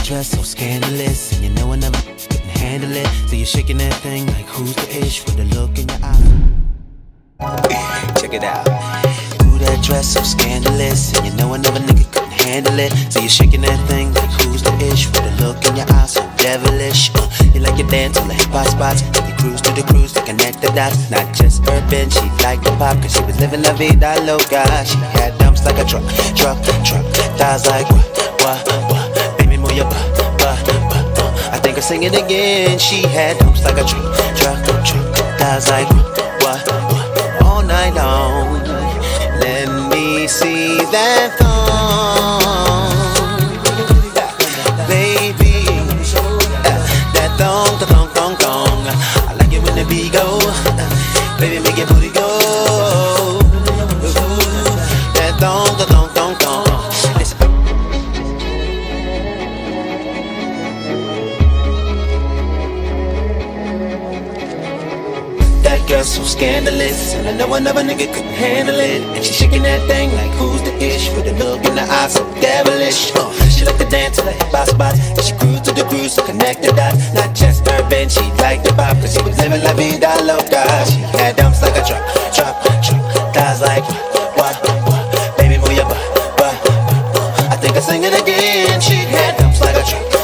dress so scandalous, and you know I never couldn't handle it. So you're shaking that thing like who's the ish with the look in your eye. Check it out. Ooh, that dress so scandalous, and you know another nigga couldn't handle it. So you're shaking that thing like who's the ish with the look in your eyes so devilish. You like your dance on the hip hop spots, and you cruise to the cruise to connect the dots. Not just urban, she liked the pop, cause she was living la vida loca. She had dumps like a truck, thighs like what, baby move your butt. I think I'll sing it again. She had dumps like a truck, thighs like what, all night long. Let me see that thong, baby, that thong, I like it when the beat go, baby make your booty go. That thong. That girl so scandalous, and I know another nigga couldn't handle it. And she shaking that thing like who's the ish with a look in the eye so devilish. She like to dance on the hip hop spots, and she cruise to the cruise so connect the dots. Not just urban, she liked the pop, cause she was living la vida loca. She had dumps like a truck, thighs like what, baby move your butt. I think I'll sing it again. She had dumps like a truck,